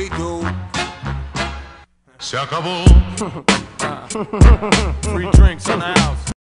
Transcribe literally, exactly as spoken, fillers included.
we do. Se acabó. Free drinks in the house.